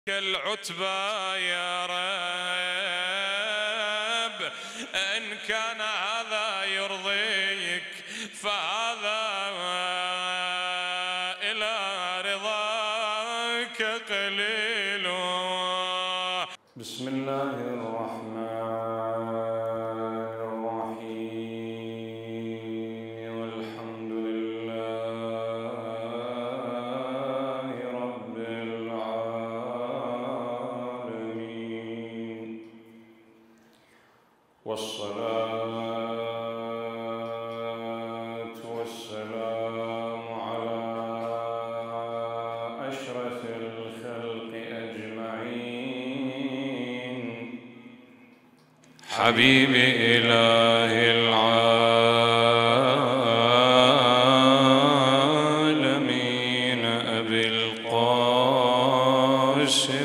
العتبى يا رب، إن كان هذا يرضيك فهذا إلى رضاك قليل. بسم الله الرحمن الرحيم. الحمد لله رب العالمين، والصلاة والسلام على أشرف الخلق أجمعين، حبيب إله العالمين أبي القاسم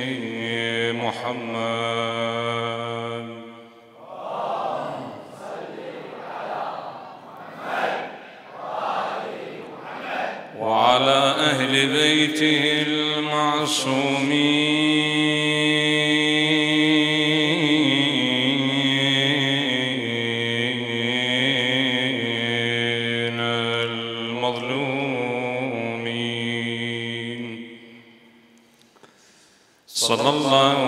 محمد، وعلى أهل بيته المعصومين المظلومين، صلى الله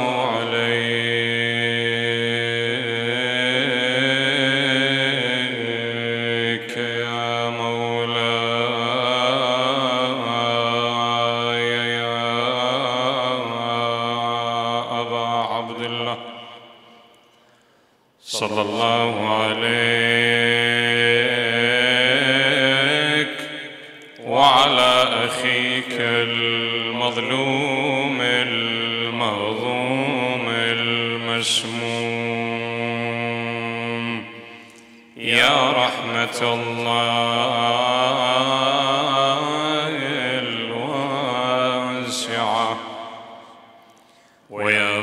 عليك يا مولاي يا أبا عبد الله، صلى الله عليك وعلى أخيك المظلوم المهضوم المسموم، يا رحمة الله الواسعة، ويا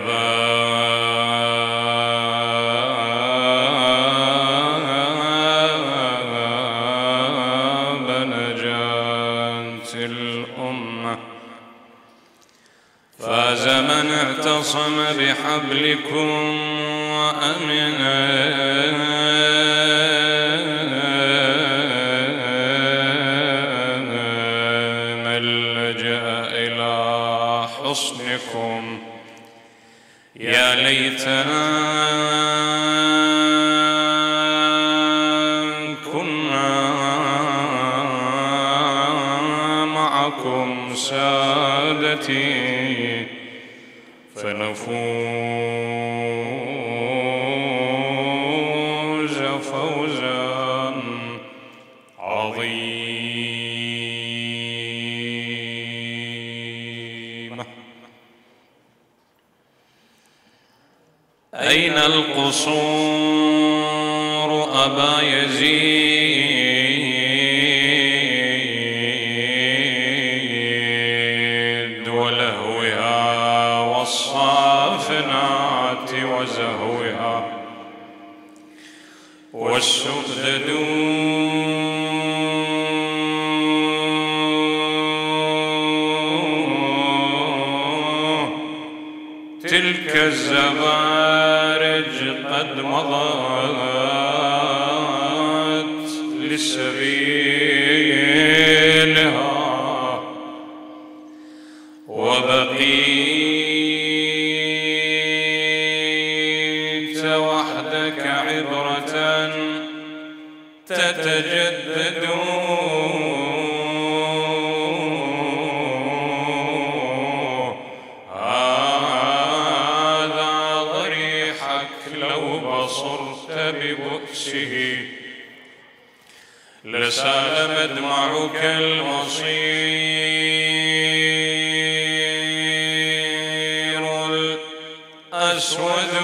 باب نجاة الأمة، فاز من اعتصم بحبلكم وأمن من لجأ إلى حصنكم. يا ليتنا كنا معكم سادتي فنفوز فوزا عظيما. أين القصور أبا يزيد ولهوها والصافنات وزهوها والسؤدد تلك الزبارج قد مضت لسبيلها، وبقيت وحدك عبرة تتجدد. هذا ضريحك لو بصرت ببؤسه لسال مدمعك المصير الأسود،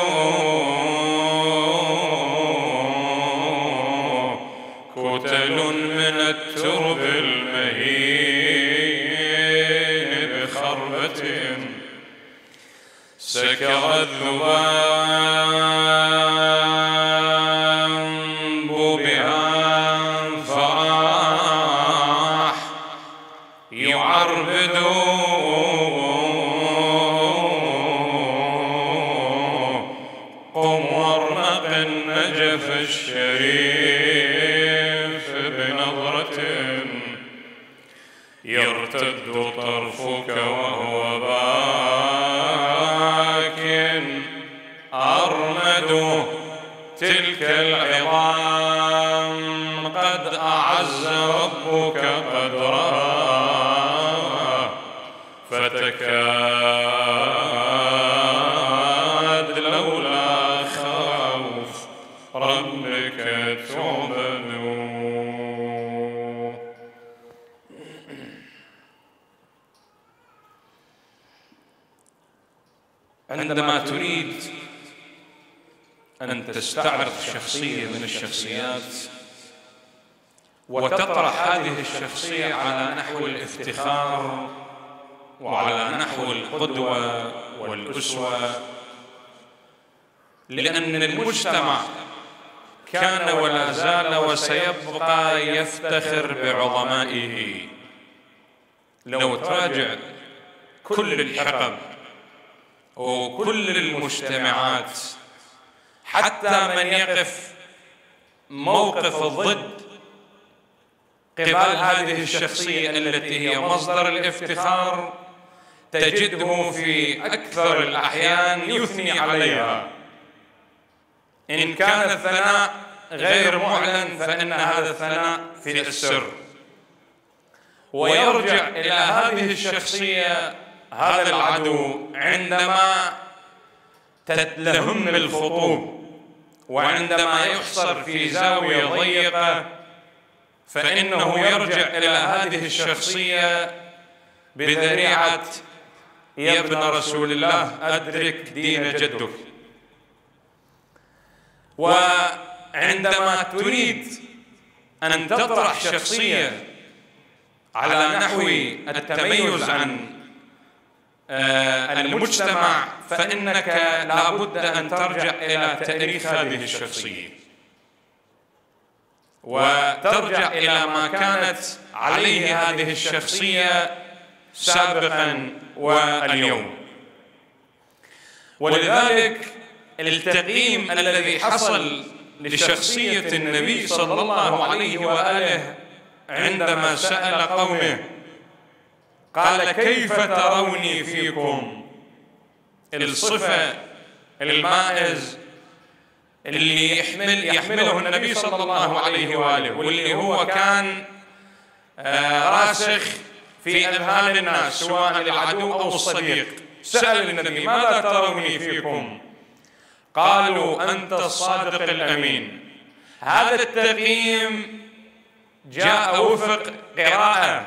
كتل من الترب المهين بخربة سكر الذباب بها فراح يعربد عندما تريد أن تستعرض شخصية من الشخصيات وتطرح هذه الشخصية على نحو الافتخار وعلى نحو القدوة والأسوة، لأن المجتمع كان ولا زال وسيبقى يفتخر بعظمائه. لو تراجع كل الحقب وكل المجتمعات، حتى من يقف موقف الضد قبال هذه الشخصية التي هي مصدر الافتخار، تجده في أكثر الأحيان يثني عليها. إن كان الثناء غير معلن فإن هذا الثناء في السر، ويرجع إلى هذه الشخصية هذا العدو عندما تتلهم الخطوب وعندما يحصر في زاوية ضيقة، فإنه يرجع إلى هذه الشخصية بذريعة يا ابن رسول الله أدرك دين جدك. وعندما تريد أن تطرح شخصية على نحو التميز عن المجتمع، فإنك لا بد أن ترجع إلى تاريخ هذه الشخصية وترجع إلى ما كانت عليه هذه الشخصية سابقا واليوم. ولذلك التقييم الذي حصل لشخصية النبي صلى الله عليه وآله عندما سأل قومه قال كيف تروني فيكم، الصفة المائز اللي يحمله النبي صلى الله عليه وآله، واللي هو كان راسخ في أذهان الناس سواء العدو أو الصديق. سأل النبي ماذا تروني فيكم؟ قالوا أنت الصادق الأمين. هذا التقييم جاء وفق قراءة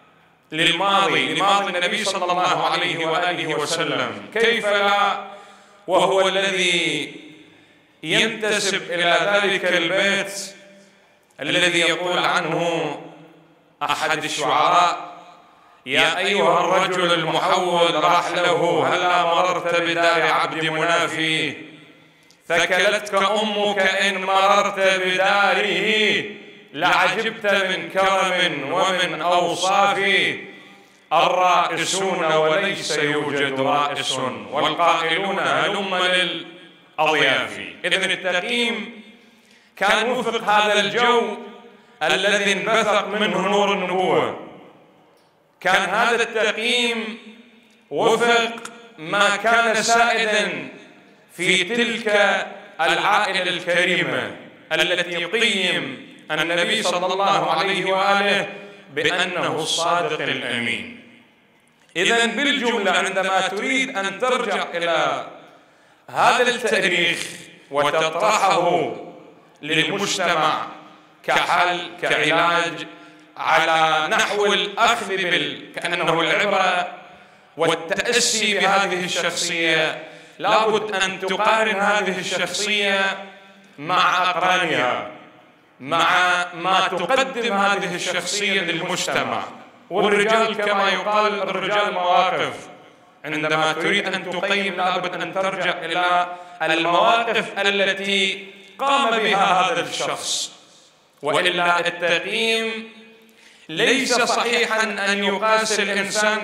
لماضي النبي صلى الله عليه وآله وسلم، كيف لا وهو الذي ينتسب إلى ذلك البيت الذي يقول عنه أحد الشعراء يا أيها الرجل المحول رحله هلا مررت بدار عبد منافي، ثكلتك أمك إن مررت بداره، لعجبت من كرم ومن أوصاف، الرائسون وليس يوجد رائس والقائلون هلم للأضياف. إذن التقييم كان وفق هذا الجو الذي انبثق منه نور النبوة. كان هذا التقييم وفق ما كان سائدا في تلك العائلة الكريمة التي قيم النبي صلى الله عليه وآله بأنه الصادق الأمين. إذن بالجملة عندما تريد أن ترجع إلى هذا التاريخ وتطرحه للمجتمع كحل كعلاج على نحو الأخذ كأنه العبرة والتأسي بهذه الشخصية، لابد أن تقارن هذه الشخصية مع أقرانها، مع ما تقدم هذه الشخصية للمجتمع. والرجال كما يقال الرجال مواقف، عندما تريد أن تقيم لابد أن ترجع إلى المواقف التي قام بها هذا الشخص، وإلا التقييم ليس صحيحا أن يقاس الإنسان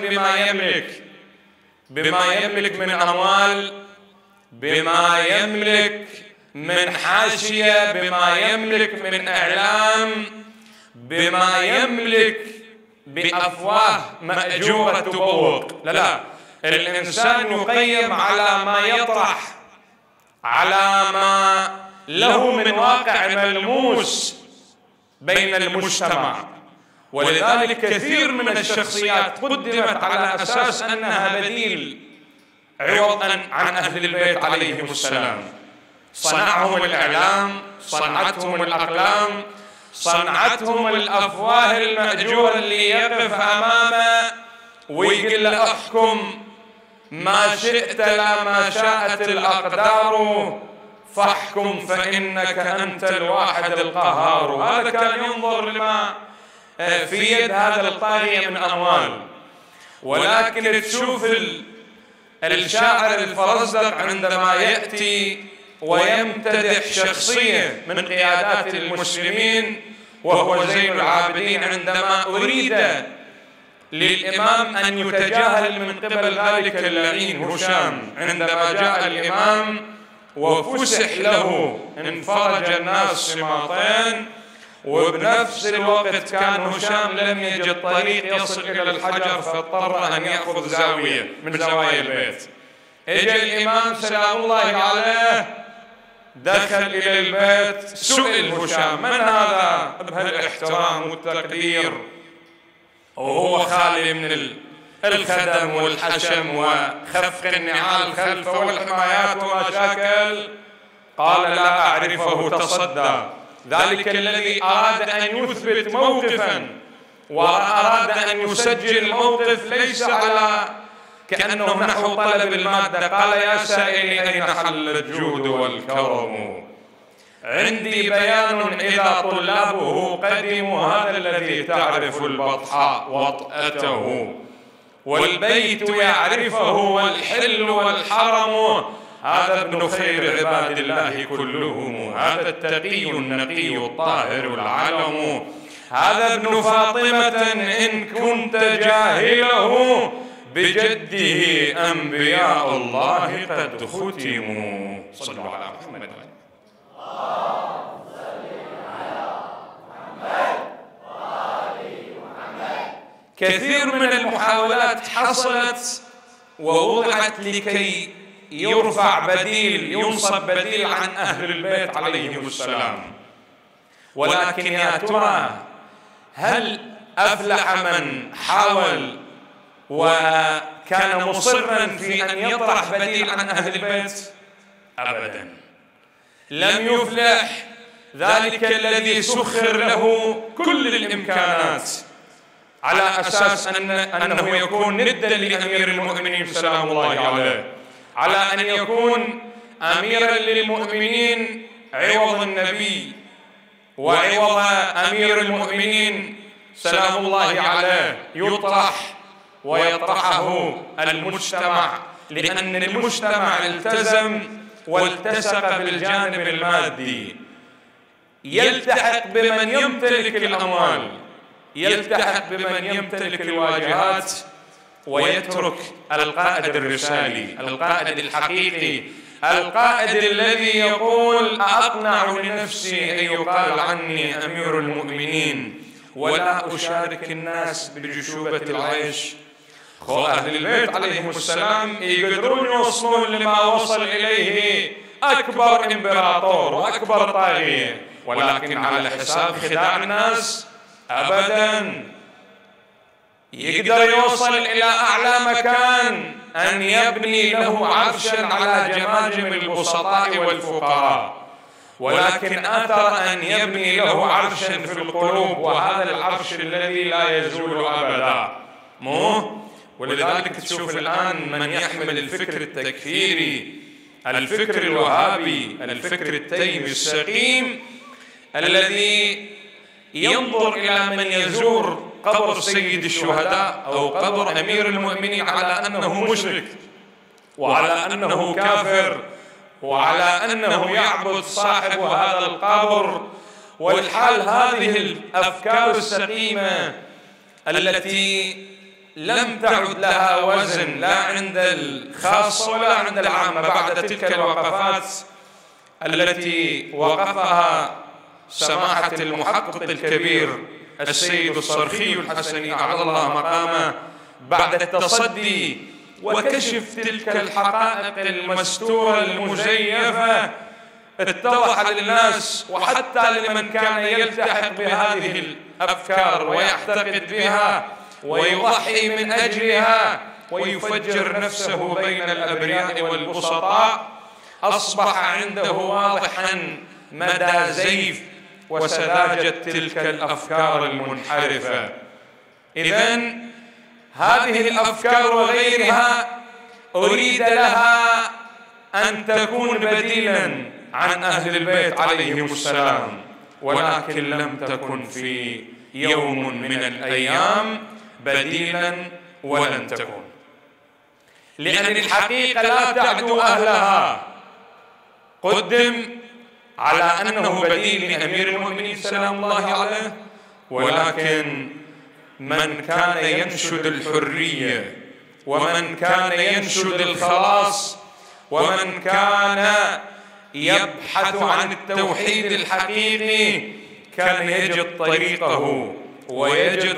بما يملك من أموال، بما يملك من حاشية، بما يملك من إعلام، بما يملك بأفواه مأجورة تبوق. لا، الإنسان يقيم على ما يطرح، على ما له من واقع ملموس بين المجتمع. ولذلك كثير من الشخصيات قدمت على أساس أنها بديل عوضا عن أهل البيت عليهم السلام. صنعهم الإعلام، صنعتهم الأقلام، صنعتهم الأفواه المأجورة اللي يقف أمامه ويقول له أحكم ما شئت لا ما شاءت الأقدار، فاحكم فإنك أنت الواحد القهار. هذا كان ينظر لما في يد هذا الطاغية من أموال. ولكن تشوف الشاعر الفرزدق عندما يأتي ويمتدح شخصية من قيادات المسلمين وهو زين العابدين، عندما أريد للإمام أن يتجاهل من قبل ذلك اللعين هشام، عندما جاء الإمام وفسح له انفرج الناس سماطين، وبنفس الوقت كان هشام لم يجد طريق يصل إلى الحجر، فاضطر أن يأخذ زاوية من زوايا البيت. اجى الإمام سلام الله عليه، دخل إلى البيت، سئل هشام من هذا بهالاحترام والتقدير، وهو خالي من الخدم والحشم وخفق النعال خلفه والحمايات ومشاكل. قال لا أعرفه، تصدى. ذلك الذي أراد أن يثبت موقفا وأراد أن يسجل الموقف ليس على كأنه نحو طلب المادة. قال يا سائلي أين حل الجود والكرم؟ عندي بيان إذا طلابه قدموا، هذا الذي تعرف البطحاء وطأته، والبيت يعرفه والحل والحرم، هذا ابن خير عباد الله كلهم، هذا التقي النقي الطاهر العلم، هذا ابن فاطمة إن كنت جاهله، بجده أنبياء الله قد ختموا. صلوا على محمد. كثير من المحاولات حصلت ووضعت لكي يرفع بديل، ينصب بديل عن أهل البيت عليهم السلام، ولكن يا ترى هل أفلح من حاول وكان مصرا في أن يطرح بديل عن أهل البيت؟ أبدا، لم يفلح ذلك الذي سخر له كل الإمكانات على أساس أنه يكون ندا لأمير المؤمنين سلام الله عليه، على أن يكون أميرا للمؤمنين عوض النبي وعوض أمير المؤمنين سلام الله عليه، يطرح ويطرحه المجتمع، لأن المجتمع التزم والتسق بالجانب المادي، يلتحق بمن يمتلك الأموال، يلتحق بمن يمتلك الواجهات، ويترك القائد الرسالي، القائد الحقيقي، القائد الذي يقول أقنع لنفسي أن يقال عني أمير المؤمنين ولا أشارك الناس بجشوبة العيش. أهل البيت عليهم السلام يقدرون يوصلون لما وصل إليه أكبر إمبراطور وأكبر طاغية، ولكن على حساب خداع الناس أبداً. يقدر يوصل إلى أعلى مكان أن يبني له عرشاً على جماجم البسطاء والفقراء، ولكن أثر أن يبني له عرشاً في القلوب، وهذا العرش الذي لا يزول أبداً. ولذلك تشوف الآن من يحمل الفكر التكفيري، الفكر الوهابي، الفكر التيمي السقيم، الذي ينظر إلى من يزور قبر سيد الشهداء أو قبر أمير المؤمنين على أنه مشرك وعلى أنه كافر وعلى أنه يعبد صاحب هذا القبر. والحال هذه الأفكار السقيمة التي لم تعد لها وزن لا عند الخاصة ولا عند العامة بعد تلك الوقفات التي وقفها سماحة المحقق الكبير السيد الصرخي الحسني أعظم الله مقامه بعد التصدي وكشف تلك الحقائق المستورة المزيفة. اتضح للناس وحتى لمن كان يلتحق بهذه الأفكار ويعتقد بها ويضحي من أجلها ويفجر نفسه بين الأبرياء والبسطاء، أصبح عنده واضحا مدى زيف وسذاجة تلك الأفكار المنحرفة. إذن هذه الأفكار وغيرها أريد لها أن تكون بديلا عن أهل البيت عليهم السلام، ولكن لم تكن في يوم من الأيام بديلا ولن تكون، لأن الحقيقة لا تعدو أهلها. قدم على أنه بديل لأمير المؤمنين سلام الله عليه، ولكن من كان ينشد الحرية ومن كان ينشد الخلاص ومن كان يبحث عن التوحيد الحقيقي كان يجد طريقه ويجد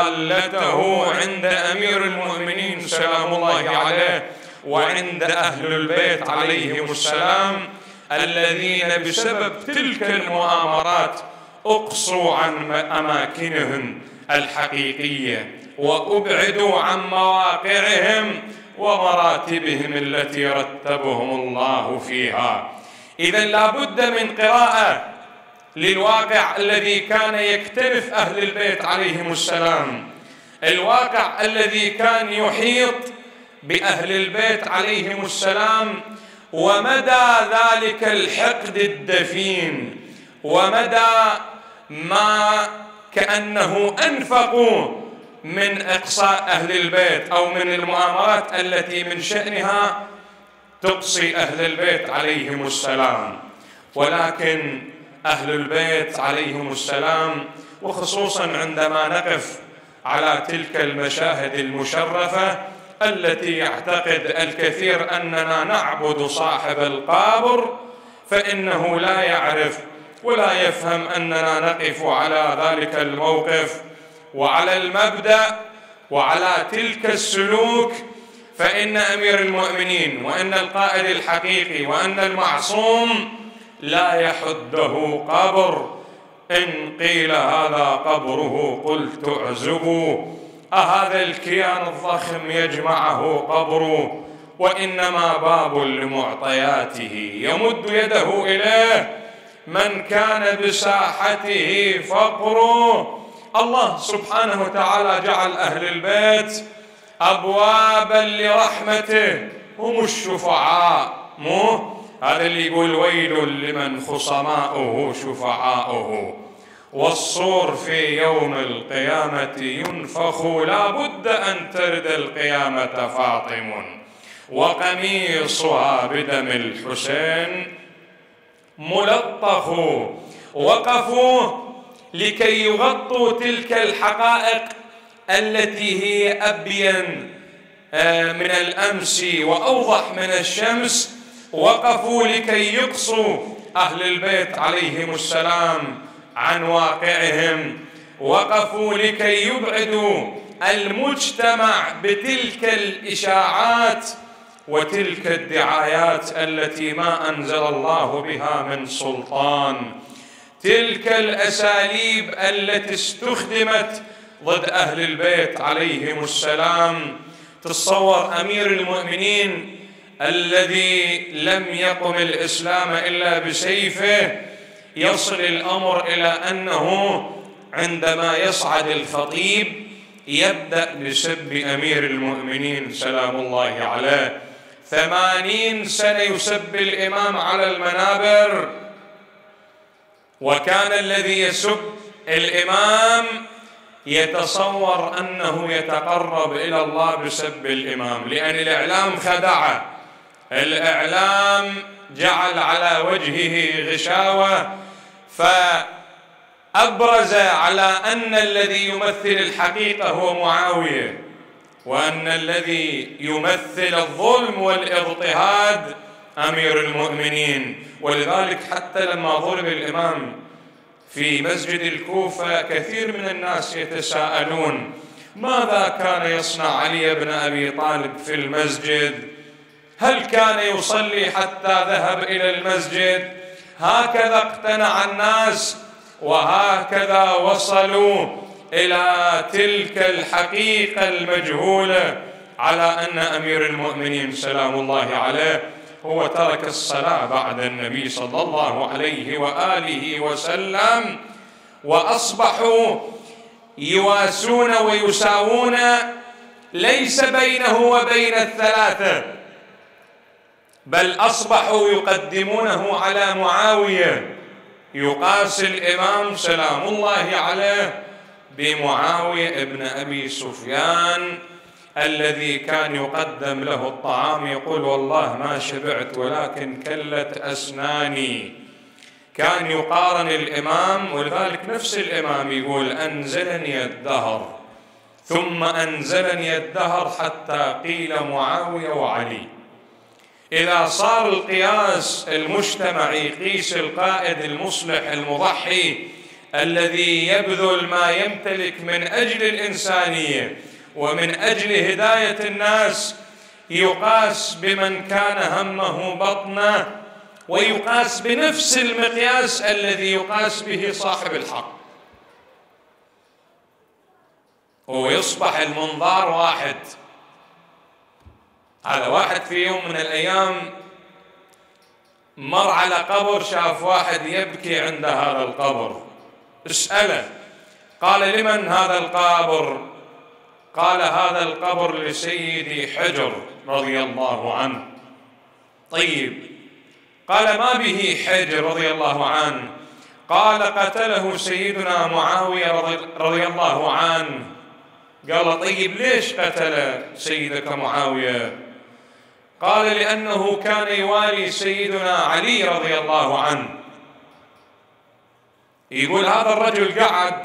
ضالته عند أمير المؤمنين سلام الله عليه وعند أهل البيت عليهم السلام، الذين بسبب تلك المؤامرات أقصوا عن أماكنهم الحقيقية وأبعدوا عن مواقعهم ومراتبهم التي رتبهم الله فيها. إذن لا بد من قراءة للواقع الذي كان يكتنف أهل البيت عليهم السلام، الواقع الذي كان يحيط بأهل البيت عليهم السلام، ومدى ذلك الحقد الدفين، ومدى ما كأنه أنفقوا من إقصاء أهل البيت أو من المؤامرات التي من شأنها تقصي أهل البيت عليهم السلام. ولكن أهل البيت عليهم السلام، وخصوصا عندما نقف على تلك المشاهد المشرفة التي يعتقد الكثير أننا نعبد صاحب القبر، فإنه لا يعرف ولا يفهم أننا نقف على ذلك الموقف وعلى المبدأ وعلى تلك السلوك. فإن أمير المؤمنين وأن القائد الحقيقي وأن المعصوم لا يحده قبر، إن قيل هذا قبره قلت اعزبوا، أهذا الكيان الضخم يجمعه قبره، وإنما باب لمعطياته يمد يده إليه من كان بساحته فقره. الله سبحانه وتعالى جعل أهل البيت أبوابا لرحمته، هم الشفعاء، مو هذا اللي يقول ويل لمن خصماؤه شفعاؤه، والصور في يوم القيامة ينفخ، لا بد أن ترد القيامة فاطم وقميصها بدم الحسين ملطخ. وقفوا لكي يغطوا تلك الحقائق التي هي أبين من الأمس وأوضح من الشمس، وقفوا لكي يقصوا أهل البيت عليهم السلام عن واقعهم، وقفوا لكي يبعدوا المجتمع بتلك الإشاعات وتلك الدعايات التي ما أنزل الله بها من سلطان، تلك الأساليب التي استخدمت ضد أهل البيت عليهم السلام. تصور أمير المؤمنين الذي لم يقم الإسلام إلا بسيفه، يصل الأمر إلى أنه عندما يصعد الخطيب يبدأ بسب أمير المؤمنين سلام الله عليه. 80 سنة يسب الإمام على المنابر، وكان الذي يسب الإمام يتصور أنه يتقرب إلى الله بسب الإمام، لأن الإعلام خدعه، الإعلام جعل على وجهه غشاوة، فأبرز على أن الذي يمثل الحقيقة هو معاوية، وأن الذي يمثل الظلم والاضطهاد أمير المؤمنين. ولذلك حتى لما ضرب الإمام في مسجد الكوفة كثير من الناس يتساءلون ماذا كان يصنع علي بن أبي طالب في المسجد؟ هل كان يصلي حتى ذهب إلى المسجد؟ هكذا اقتنع الناس وهكذا وصلوا إلى تلك الحقيقة المجهولة على أن أمير المؤمنين سلام الله عليه هو ترك الصلاة بعد النبي صلى الله عليه وآله وسلم، وأصبحوا يواسون ويساوون، ليس بينه وبين الثلاثة بل أصبحوا يقدمونه على معاوية. يقاس الإمام سلام الله عليه بمعاوية ابن أبي سفيان الذي كان يقدم له الطعام يقول والله ما شبعت ولكن كلت أسناني. كان يقارن الإمام، ولذلك نفس الإمام يقول أنزلني الدهر ثم أنزلني الدهر حتى قيل معاوية وعلي. إذا صار القياس المجتمعي يقيس القائد المصلح المضحي الذي يبذل ما يمتلك من أجل الإنسانية ومن أجل هداية الناس، يقاس بمن كان همه بطنه، ويقاس بنفس المقياس الذي يقاس به صاحب الحق، ويصبح المنظار واحد. هذا واحد في يوم من الأيام مر على قبر، شاف واحد يبكي عند هذا القبر، اسأله قال لمن هذا القبر؟ قال هذا القبر لسيدي حجر رضي الله عنه. طيب، قال ما به حجر رضي الله عنه؟ قال قتله سيدنا معاوية رضي الله عنه. قال طيب ليش قتل سيدك معاوية؟ قال لأنه كان يوالي سيدنا علي رضي الله عنه. يقول هذا الرجل قعد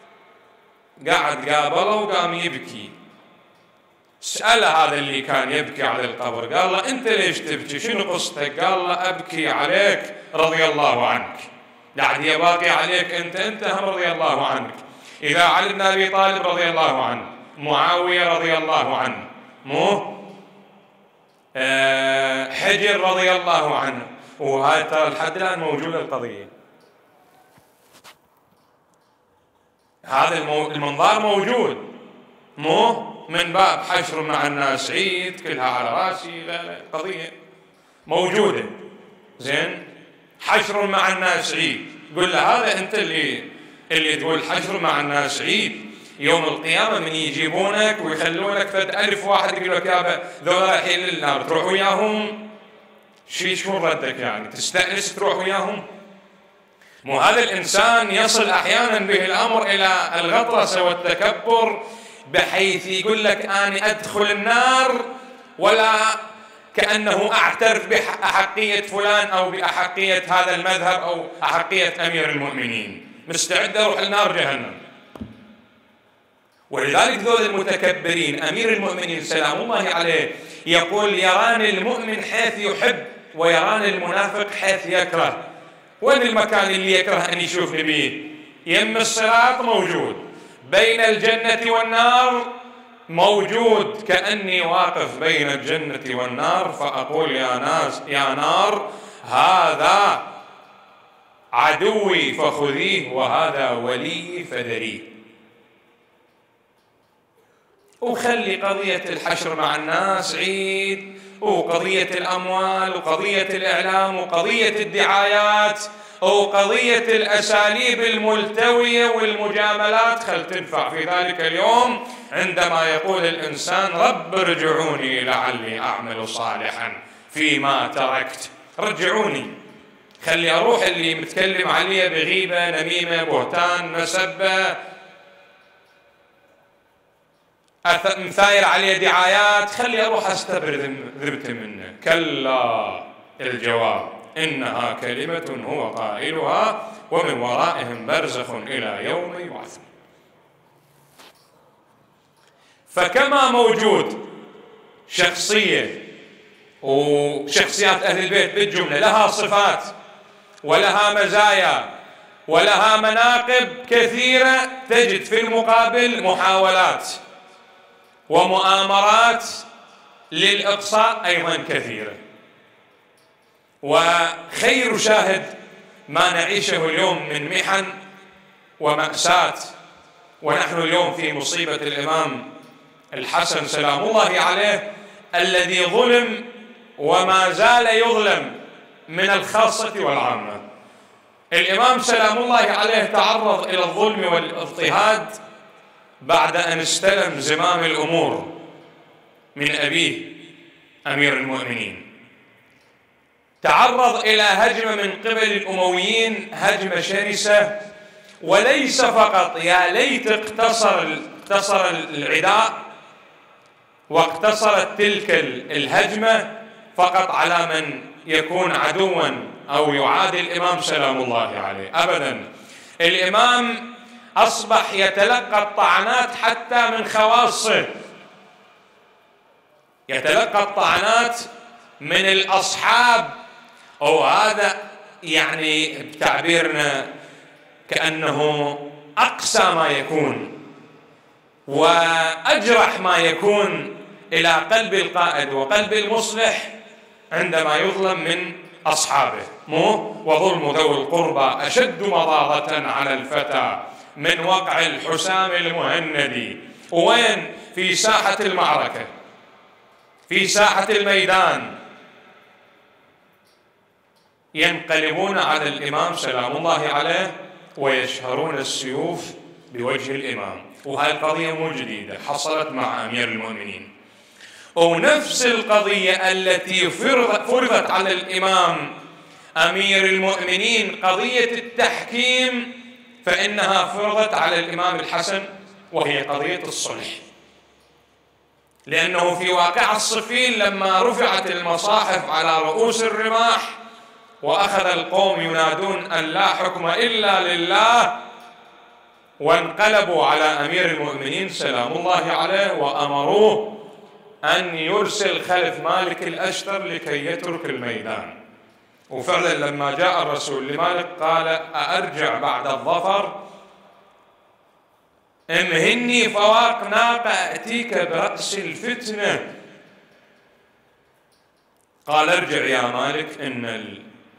قابله وقام يبكي. سأل هذا اللي كان يبكي على القبر، قال له أنت ليش تبكي؟ شنو قصتك؟ قال له أبكي عليك رضي الله عنك، قاعد يباقي عليك أنت هم رضي الله عنك. إذا علي بن أبي طالب رضي الله عنه، معاوية رضي الله عنه، مو حجر رضي الله عنه، وهاي ترى لحد الآن موجودة القضية. هذا المنظار موجود، مو من باب حشر مع الناس عيد كلها على راسي، لا قضية موجودة. زين، حشر مع الناس عيد، قل له هذا أنت اللي تقول حشر مع الناس عيد. يوم القيامة من يجيبونك ويخلونك فد ألف واحد يقول لك يابا ذولا رايحين للنار تروح وياهم، شو ردك يعني؟ تستأنس تروح وياهم؟ مو هذا الإنسان يصل أحيانا به الأمر إلى الغطرسة والتكبر، بحيث يقول لك أنا أدخل النار ولا كأنه أعترف بأحقية فلان أو بأحقية هذا المذهب أو أحقية أمير المؤمنين، مستعد أروح النار جهنم. ولذلك ذول المتكبرين أمير المؤمنين سلام الله عليه يقول يراني المؤمن حيث يحب ويراني المنافق حيث يكره. وين المكان اللي يكره أن يشوفني به؟ يم الصراط موجود، بين الجنة والنار موجود، كأني واقف بين الجنة والنار فأقول يا نار هذا عدوي فخذيه وهذا ولي فذريه. وخلي قضية الحشر مع الناس عيد، وقضية الأموال، وقضية الإعلام، وقضية الدعايات، وقضية الأساليب الملتوية والمجاملات، خل تنفع في ذلك اليوم عندما يقول الإنسان رب ارجعوني لعلي أعمل صالحا فيما تركت. رجعوني، خلي أروح اللي متكلم عليه بغيبة نميمة بهتان مسبة مثاير عليه دعايات، خلي أروح أستبرد ذبت منه. كلا، الجواب إنها كلمة هو قائلها ومن ورائهم برزخ إلى يوم يبعثون. فكما موجود شخصية وشخصيات أهل البيت بالجملة لها صفات ولها مزايا ولها مناقب كثيرة، تجد في المقابل محاولات ومؤامرات للإقصاء أيضا كثيرة. وخير شاهد ما نعيشه اليوم من محن ومأساة، ونحن اليوم في مصيبة الإمام الحسن سلام الله عليه الذي ظلم وما زال يظلم من الخاصة والعامة. الإمام سلام الله عليه تعرض إلى الظلم والاضطهاد بعد أن استلم زمام الأمور من أبيه أمير المؤمنين. تعرض إلى هجمة من قبل الأمويين، هجمة شرسة، وليس فقط يا ليت اقتصر العداء واقتصرت تلك الهجمة فقط على من يكون عدوا أو يعادي الإمام سلام الله عليه. أبدا، الإمام أصبح يتلقى الطعنات حتى من خواصه، يتلقى الطعنات من الأصحاب، أو هذا يعني بتعبيرنا كأنه أقسى ما يكون وأجرح ما يكون إلى قلب القائد وقلب المصلح عندما يظلم من أصحابه. وظلم ذوي القربى أشد مضاضة على الفتى من وقع الحسام المهندي. وين؟ في ساحة المعركة، في ساحة الميدان، ينقلبون على الإمام سلام الله عليه ويشهرون السيوف بوجه الإمام. وهذه القضية مو جديدة، حصلت مع أمير المؤمنين. ونفس القضية التي فرضت على الإمام أمير المؤمنين، قضية التحكيم، فإنها فرضت على الإمام الحسن، وهي قضية الصلح. لأنه في واقعة صفين لما رفعت المصاحف على رؤوس الرماح وأخذ القوم ينادون أن لا حكم إلا لله، وانقلبوا على أمير المؤمنين سلام الله عليه وأمروه أن يرسل خلف مالك الأشتر لكي يترك الميدان. وفعلا لما جاء الرسول لمالك قال: أأرجع بعد الظفر؟ امهني فواق ناقة أتيك برأس الفتنة. قال: ارجع يا مالك، إن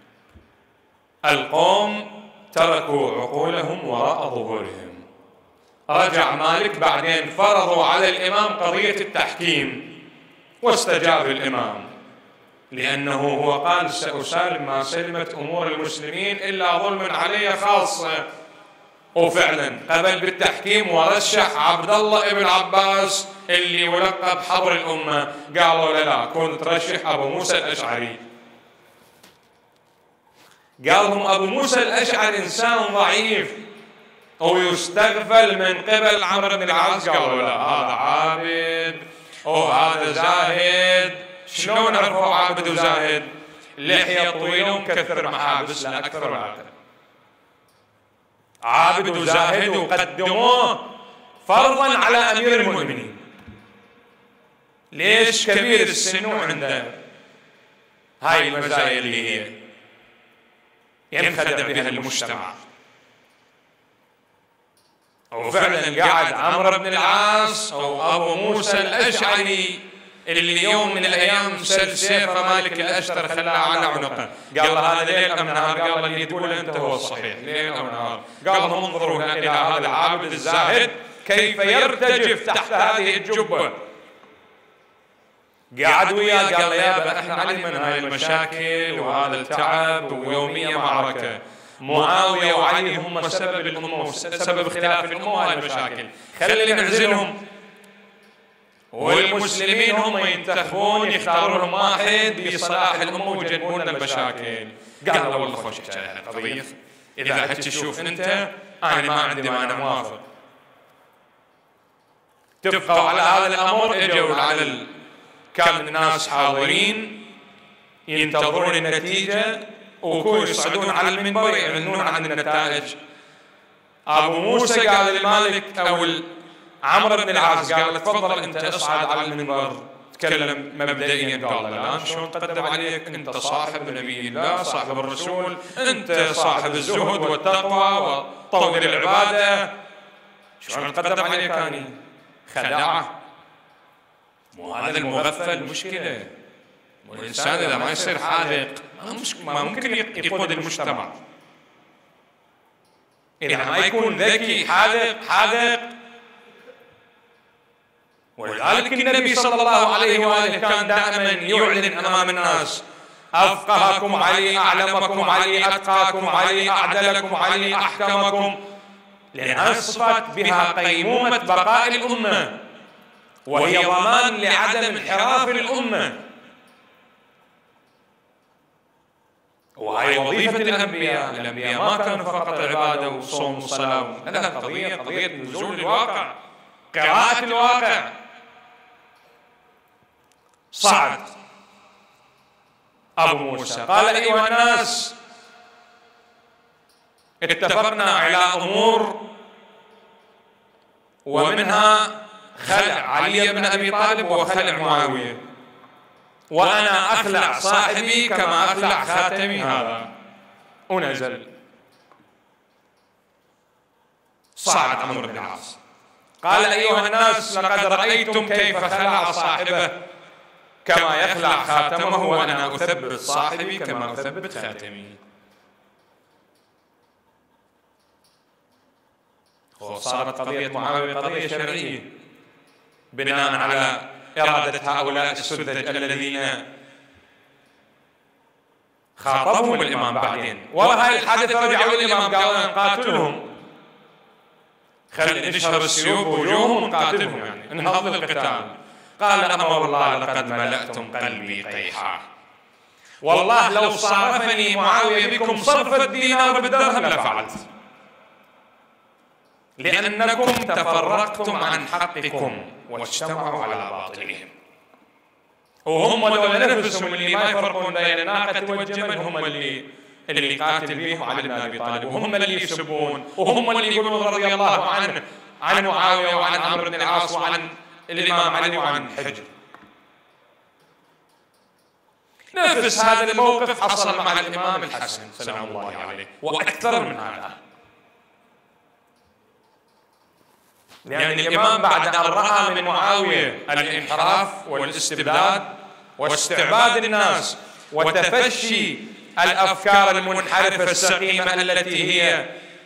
القوم تركوا عقولهم وراء ظهورهم. رجع مالك، بعدين فرضوا على الإمام قضية التحكيم، واستجاب الإمام، لأنه هو قال: سأسالم ما سلمت أمور المسلمين إلا ظلم علي خاصة. وفعلا قبل بالتحكيم، ورشح عبد الله ابن عباس اللي يلقب حبر الأمة. قالوا: لا، كنت ترشح أبو موسى الأشعري. قالهم أبو موسى الأشعري إنسان ضعيف ويستغفل من قبل عمرو بن العاص. قالوا: لا، هذا عابد وهذا زاهد. شلون عرفوا عابد وزاهد؟ لحية طويلة ومكثر محابس، لا أكثر ولا أقل. عابد وزاهد، وقدموه فرضا على أمير المؤمنين. ليش؟ كبير السن وعنده هاي المزايا اللي هي ينخدع بها المجتمع. وفعلا قاعد عمرو بن العاص أو أبو موسى الأشعري اللي يوم من الأيام سل سيف مالك الأشتر خلاه على عنقه. قال: هذا ليل أم نهار؟ قال: اللي تقول أنت هو الصحيح، ليل أو نهار. قال: هم انظروا إلى هذا العابد الزاهد كيف يرتجف تحت هذه الجبة. قعد وياه قال: يابا، احنا علمنا هاي المشاكل وهذا التعب ويومية معركة. معاوية وعلي هم سبب الأمة وسبب اختلاف الأمة وهاي المشاكل، خلي نعزلهم، والمسلمين هم ينتخبون يختارون لهم واحد بصلاح الأمة ويجنبون المشاكل. قال: والله خوش حكاية القضية، إذا حكي شوف أنت، أنا ما عندي، ما أنا موافق. اتفقوا على هذا الأمر. اجوا على كان الناس حاضرين ينتظرون النتيجة، وكون يصعدون على المنبر يعلنون عن النتائج. أبو موسى قال للمالك أو عمرو بن العاص، قال: تفضل أنت اصعد على المنبر تكلم مبدئيا. قال: لا، شلون قدم عليك؟ أنت صاحب نبي الله، صاحب الرسول، أنت صاحب الزهد والتقوى وطول العبادة، شلون قدم عليك أنا؟ خداعة. وهذا المغفل مشكلة، والإنسان إذا ما يصير حاذق ما ممكن يقود المجتمع. إذا ما يكون ذكي حاذق. ولذلك النبي صلى الله عليه وآله كان دائما يعلن أمام الناس: أفقهكم علي، أعلمكم علي، أتقاكم علي، أعدلكم علي، أحكمكم. لأن هذه الصفات بها قيمومة بقاء الأمة، وهي ضمان لعدم انحراف الأمة. وهي وظيفة الأنبياء. الأنبياء ما كانوا فقط عبادة وصوم وصلاة، لا، قضية نزول الواقع، قراءة الواقع. صعد أبو موسى قال: أيها الناس، اتفقنا على أمور، ومنها خلع علي بن أبي طالب وخلع معاوية، وأنا أخلع صاحبي كما أخلع خاتمي هذا. ونزل. صعد عمرو بن العاص قال: أيها الناس، لقد رأيتم كيف خلع صاحبه كما يخلع خاتمه، وأنا أثبت صاحبي كما أثبت خاتمي. صارت قضية معاوية قضية شرعية بناء على إرادة هؤلاء السذج الذين خاطبهم الإمام بعدين. وراء هاي الحادثة رجعوا الإمام قالوا: نقاتلهم، خل نشهر السيوف بوجوههم ونقاتلهم، يعني انهض القتال. قال: أما والله لقد ملأتم قلبي قيحا، والله لو صارفني معاوية بكم صرف الدينار بالدرهم لفعلت، لأنكم تفرقتم عن حقكم واجتمعوا على باطلهم. وهم دول نفسهم اللي ما يفرقون بين الناقة والجمل، هم اللي قاتل بهم علي بن أبي طالب، وهم اللي يسبون، وهم اللي يقولون رضي الله عنه، عن معاوية وعن عمرو بن العاص وعن الإمام علي وعن حجر. نفس هذا الموقف حصل مع الإمام الحسن سلام الله عليه، وأكثر من هذا. لأن الإمام بعد أن رأى من معاوية الانحراف والاستبداد واستعباد الناس وتفشي الأفكار المنحرفة السقيمة التي هي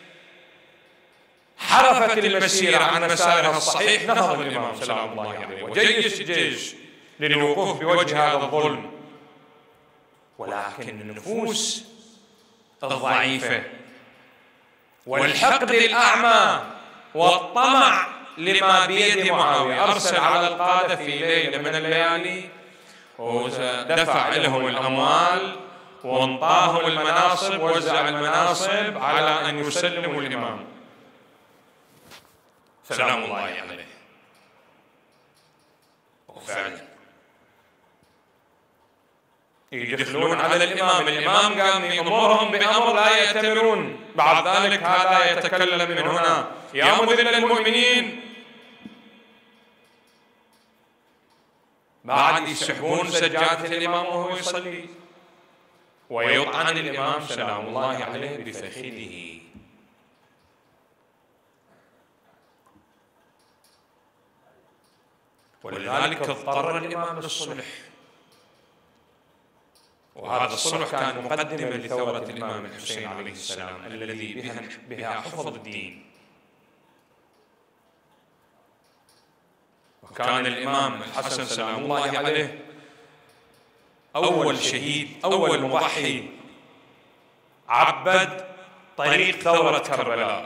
حرفت المسيرة عن مسارها الصحيح، نهض الإمام سلام الله عليه وجيش الجيش للوقوف بوجه هذا الظلم. ولكن النفوس الضعيفة والحقد الأعمى والطمع لما بيد معاوية أرسل على القادة في ليلة من الليالي ودفع لهم الأموال وانطاهم المناصب، وزع المناصب على أن يسلموا الإمام سلام الله عليه. وفعلا يدخلون على الإمام قام يأمرهم بأمر لا يأتمرون. بعد ذلك هذا يتكلم من هنا: يا مذل المؤمنين. بعد يسحبون سجادة الإمام وهو يصلي، ويطعن الإمام سلام الله عليه بفخذه. ولذلك اضطر الإمام للصلح، وهذا الصلح كان مقدمة لثورة الإمام الحسين عليه السلام الذي بها حفظ الدين. وكان الإمام الحسن سلام الله عليه أول شهيد، أول مضحي عبد طريق ثورة كربلاء.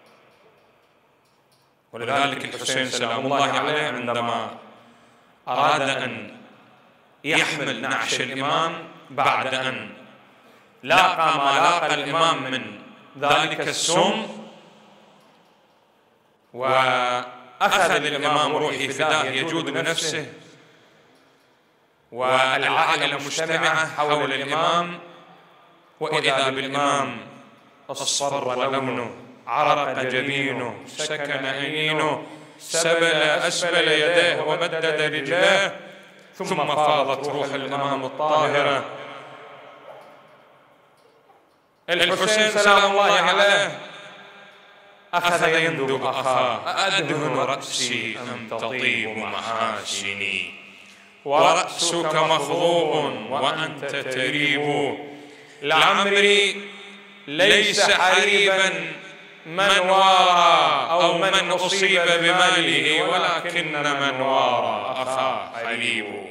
ولذلك الحسين سلام الله عليه عندما أراد أن يحمل نعش الإمام بعد أن لاقى ما لاقى الإمام من ذلك السم، وأخذ الإمام روحي فداه يجود بنفسه، والعائلة مجتمعة حول الإمام، وإذا بالإمام اصفر لونه، عرق جبينه، سكن أنينه، سبل أسفل يديه ومدد رجليه، ثم فاضت روح الإمام الطاهرة. الحسين سلام الله عليه أخذ يندب أخاه: أدهن رأسي أم تطيب محاسني، ورأسك مخضوب وأنت تريب، لعمري ليس حريبا من وارى أو من أصيب بماله، ولكن من وارى أخاه حريب.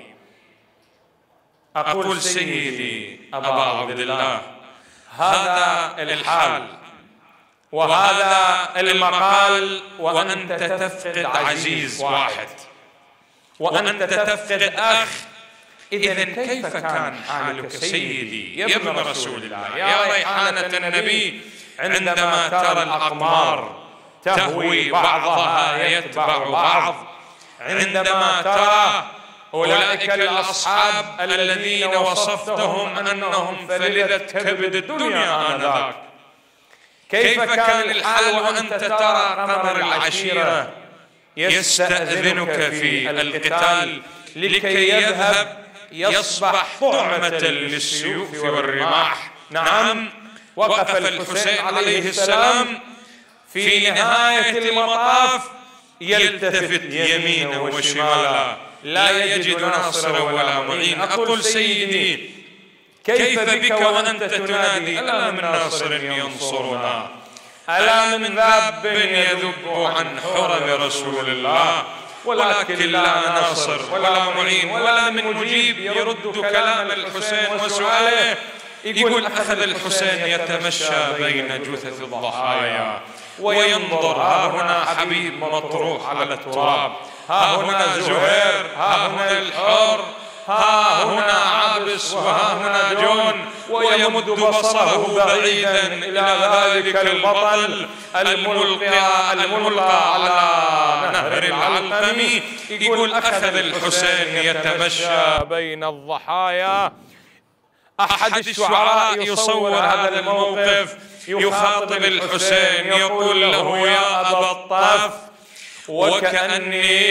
أقول سيدي أبا عبد الله، هذا الحال وهذا المقال وأنت تفقد عزيز واحد، وأنت تفقد أخ إذا كيف كان حالك سيدي يا ابن رسول الله يا ريحانة النبي عندما ترى الأقمار تهوي بعضها يتبع بعض، عندما ترى أولئك الأصحاب الذين وصفتهم أنهم فلذة كبد الدنيا آنذاك، كيف كان الحال وأنت ترى قمر العشيرة يستأذنك في القتال لكي يذهب يصبح طعمة للسيوف والرماح؟ نعم، وقف الحسين عليه السلام في نهاية المطاف يلتفت يمينا وشمالا لا يجد ناصرا ولا معين. أقول سيدي كيف بك وأنت تنادي ألا من ناصر ينصرنا، ألا من ذاب يذب عن حرم رسول الله، ولكن لا ناصر ولا معين ولا من مجيب يرد كلام الحسين وسؤاله. يقول أخذ الحسين يتمشى بين جثث الضحايا وينظر، ها هنا حبيب مطروح على التراب، ها هنا زهير، ها هنا الحر، ها هنا عابس، وها هنا جون، ويمد بصره بعيدا إلى ذلك البطل الملقى على نهر العلقم. يقول أخذ الحسين يتمشى بين الضحايا. أحد الشعراء يصور هذا الموقف، يخاطب الحسين يقول له يا أبا الطف وكأني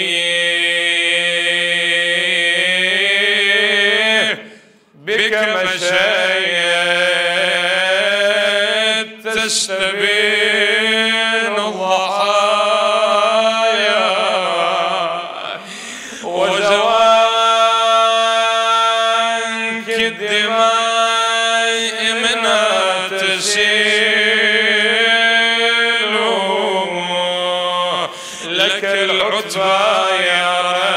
بك مشيت تستبين الضحايا وزوانك الدماء منها تسيل، لك العتبى يا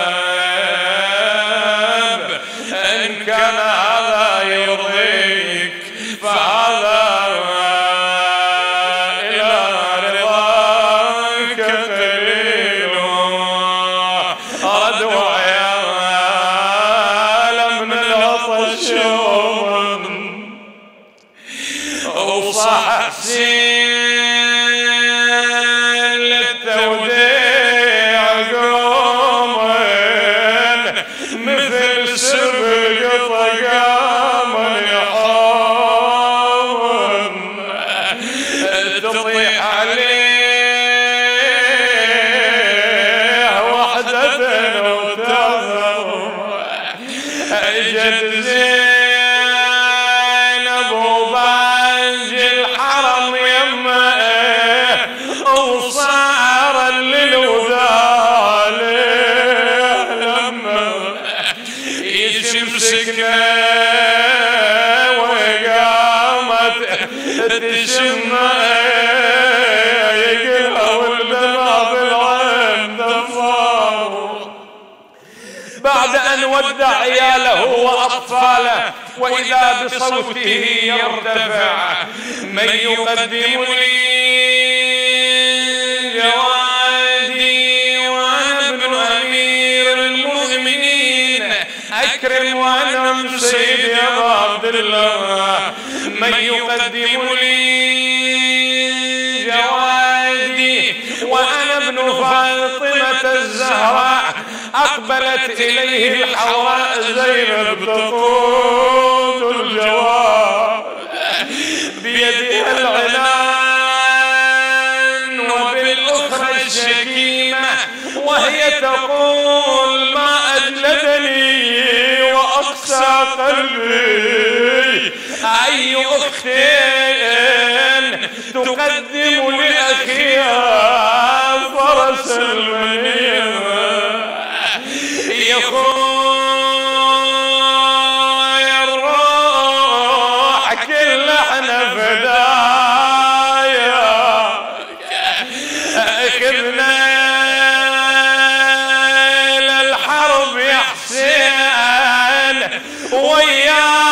رب إن كان هذا يرضيك فهذا إلى رضاك قليل. ردوى يا من العطش وصح حسين للتوديع قوم مثل سبق طقام يحاول تطيح عليه وحدة وتظهر. اجت زينب وباجي الحرم يمه وصار للوذال لما يمسكنا وقامت تشمه يقلها والدمع بالعين دفار. بعد أن ودع عياله وأطفاله وإذا بصوته يرتفع من يقدم لي جوادي وأنا ابن أمير المؤمنين أكرم وأنعم سيدي أبا عبد الله. من يقدم لي جوادي وأنا ابن فاطمة الزهراء. أقبلت إليه الحوراء زينب تقود الجواد بيدها العنان وبالأخرى الشكيمة وهي تقول ما أجلدني وأقسى قلبي أي أخت تقدم لأخيها فرس المنية يا الروح كل احنا فدايا اخذنا للحرب يا حسين ويا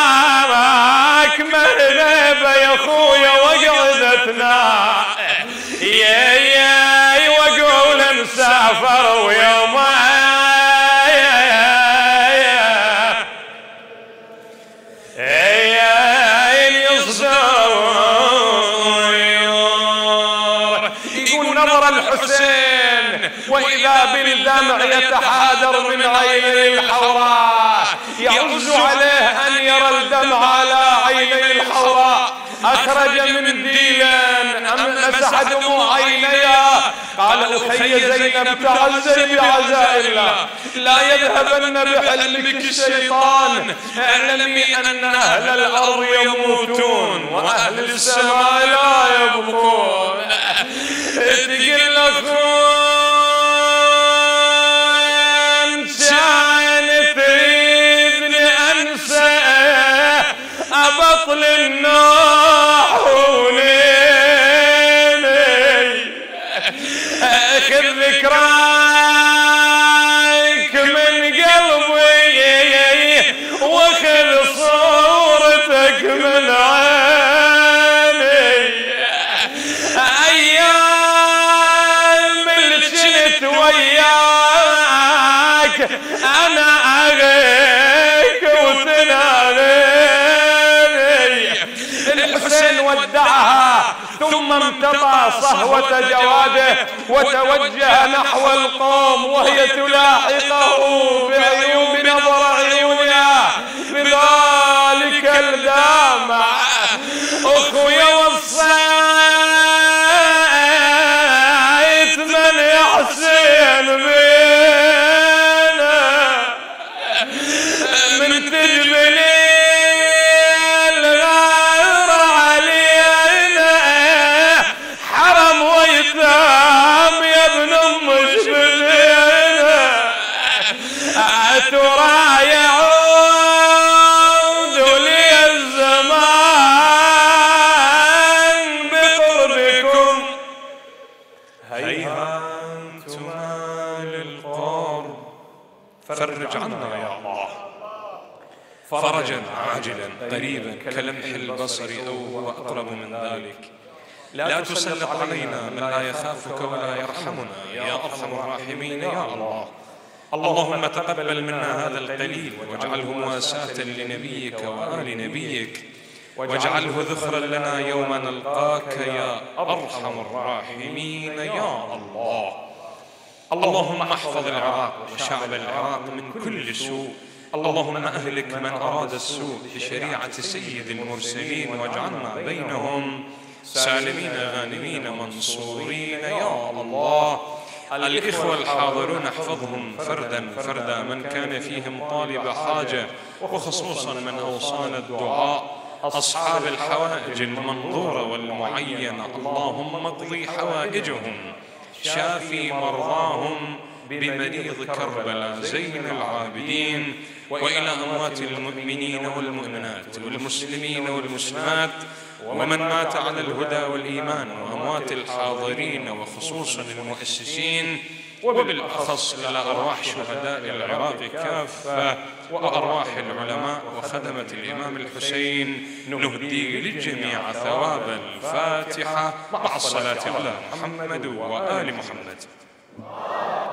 وإذا بالدمع يتحادر من عيني الحوراء. يعز عليه أن يرى الدمع على عيني الحوراء. أخرج منديلا مسح دموع عينيها. قال أخي زينب تعزي بعزاء الله، لا يذهبن بحلمك الشيطان. اعلمي أن أهل الأرض يموتون وأهل السماء لا يبقون. تقل أخوان كان تريدني أنسى أبطل النوح وليلي. أخذ ذكراك من قلبي وأخذ صورتك من عيني. أيام اللي كنت وياك أنا أغيك وتناديني. الحسين ودعها ثم امتطى صهوة جواده وتوجه نحو القوم وهي تلاحقه بعيوب نظر عيونها بذلك الدمع. أخويا وصيت من يحسن بينا من تجبلي الغير علينا. حرم ويتام يا ابن ام شبلينا. ترى يعود لي الزمان بقربكم هيهاتما للقرب. فرج عنا يا الله فرجا عاجلا قريبا كلمح البصر أو أقرب من ذلك. لا تسلط علينا من لا يخافك ولا يرحمنا يا أرحم الراحمين يا الله. اللهم تقبل منا هذا القليل واجعله مواساة لنبيك وآل نبيك، واجعله ذخرا لنا يوم نلقاك يا أرحم الراحمين يا الله. اللهم احفظ العراق وشعب العراق من كل سوء. اللهم أهلك من أراد السوء بشريعة سيد المرسلين واجعلنا بينهم سالمين غانمين منصورين يا الله. الإخوة الحاضرون احفظهم فردا فردا من كان فيهم طالب حاجة، وخصوصا من أوصانا الدعاء أصحاب الحوائج المنظورة والمعينة. اللهم اقضي حوائجهم، شافي مرضاهم بمريض كربلاء زين العابدين، وإلى أموات المؤمنين والمؤمنات والمسلمين والمسلمات ومن مات على الهدى والإيمان، وأموات الحاضرين وخصوصا المؤسسين، وبالأخص إلى أرواح شهداء العراق كافة وأرواح العلماء وخدمة الإمام الحسين. نهدي للجميع ثواب الفاتحة مع الصلاة على محمد وآل محمد.